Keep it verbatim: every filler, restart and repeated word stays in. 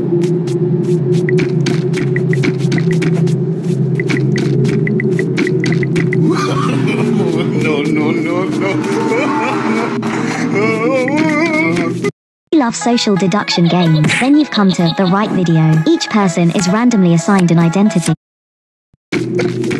No, no, no, no. You love social deduction games, then you've come to the right video. Each person is randomly assigned an identity.